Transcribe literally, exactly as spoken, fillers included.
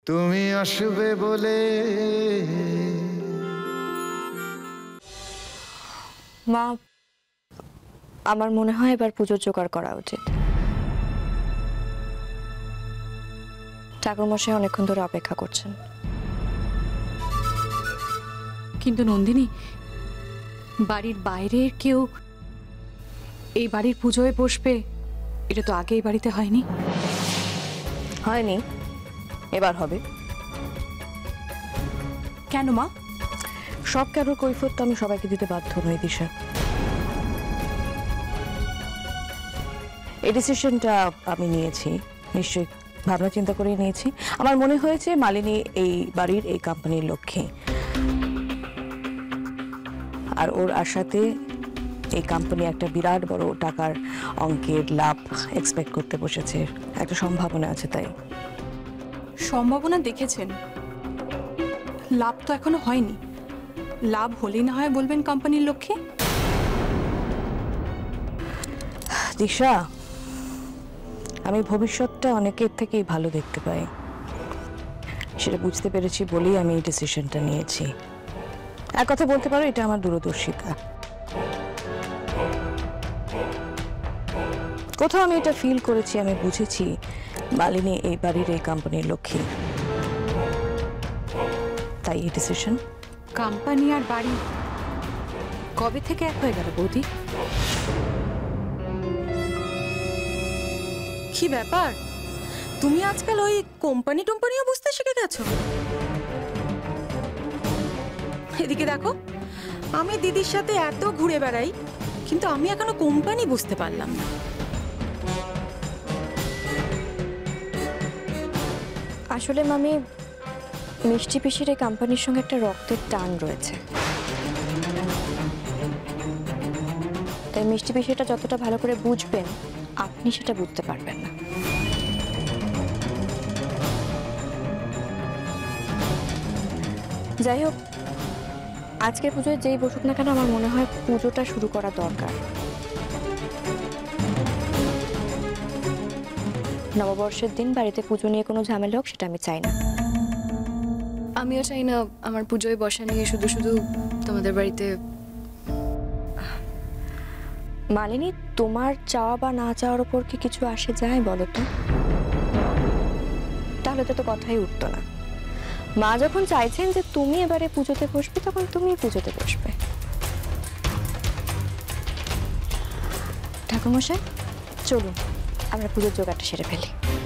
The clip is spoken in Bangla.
তুমি আসবে বলে। মা, আমার মনে হয় এবার পুজোর জোগাড় করা উচিত। ঠাকুরমশাই অনেকক্ষণ ধরে অপেক্ষা করছেন। কিন্তু নন্দিনী, বাড়ির বাইরের কেউ এই বাড়ির পুজোয় বসবে, এটা তো আগে এই বাড়িতে হয়নি। হয়নি, এবার হবে। কেন মা? সব কেন কৈফিয়ত তো আমি সবাইকে দিতে বাধ্য নই দিশা। এই ডিসিশনটা আমি নিয়েছি, নিশ্চয়ই ভাবনা চিন্তা করে নিয়েছি। আমার মনে হয়েছে মালিনী এই বাড়ির এই কোম্পানির লক্ষ্মী, আর ওর আশাতে এই কোম্পানি একটা বিরাট বড় টাকার অঙ্কের লাভ এক্সপেক্ট করতে বসেছে, একটা সম্ভাবনা আছে। তাই সম্ভাবনা দেখেছেন, লাভ তো এখনো হয়নি। লাভ হলেই না হয় বলবেন কোম্পানির লক্ষ্যে। দিশা, আমি ভবিষ্যৎটা অনেকের থেকেই ভালো দেখতে পাই, সেটা বুঝতে পেরেছি বলেই আমি এই ডিসিশনটা নিয়েছি। এক কথা বলতে পারো, এটা আমার দূরদর্শিতা। কোথাও আমি এটা ফিল করেছি, আমি বুঝেছি মালিনী এই বাড়ির এই কোম্পানির লক্ষ্মী, তাই এই ডিসিশন। কোম্পানি আর বাড়ি কবে থেকে এক হয়ে গেল বৌদি? কি ব্যাপার, তুমি আজকাল ওই কোম্পানি টোম্পানিও বুঝতে শিখে গেছো? এদিকে দেখো, আমি দিদির সাথে এত ঘুরে বেড়াই, কিন্তু আমি এখনো কোম্পানি বুঝতে পারলাম না। আসলে মামি, মিষ্টি পিসির এই কোম্পানির সঙ্গে একটা রক্তের টান রয়েছে, তাই মিষ্টি পিসিটা যতটা ভালো করে বুঝবেন আপনি সেটা বুঝতে পারবেন না। যাই হোক, আজকের পুজোয় যেই বসুক না কেন, আমার মনে হয় পুজোটা শুরু করা দরকার। নববর্ষের দিন বাড়িতে পুজো নিয়ে কোনো ঝামেলা হোক, সেটা আমি চাই না। আমিও চাই না আমার পুজোয় বসা নিয়ে শুধু শুধু তোমাদের বাড়িতে। মালিনী, তোমার চাওয়া বা না চাওয়ার উপর কি কিছু আসে যায় বলো তো? তাহলে তো তো কথাই উঠতো না। মা যখন চাইছেন যে তুমি এবারে পুজোতে বসবে, তখন তুমি পুজোতে বসবে। ঠাকুরমশাই, চলুন আমরা পুজোর জোগাড়টা সেরে ফেলি।